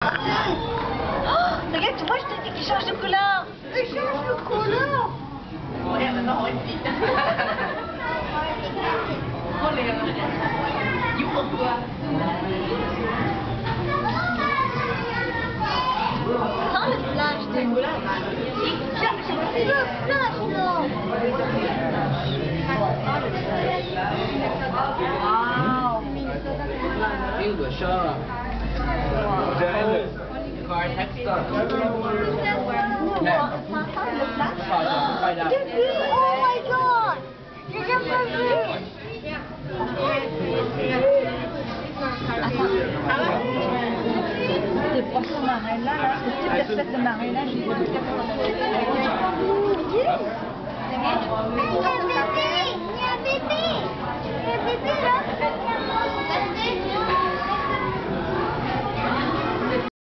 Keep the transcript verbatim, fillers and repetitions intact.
Oh, regarde, tu vois, je t'ai dit qu'il change de couleur. Il change de couleur. Ouais, maintenant, on est petit. Oh, les gars. You ou quoi? Sans le flash de couleur. J'ai pris le flash, non. Wow. Feel the shot. Car text up. Oh my god! J'ai jamais vu! Ces poissons marins-là, là, ce type d'espèce de marin-là, j'ai vu depuis Il y a un bébé! Il y a un bébé! Il y a un bébé là!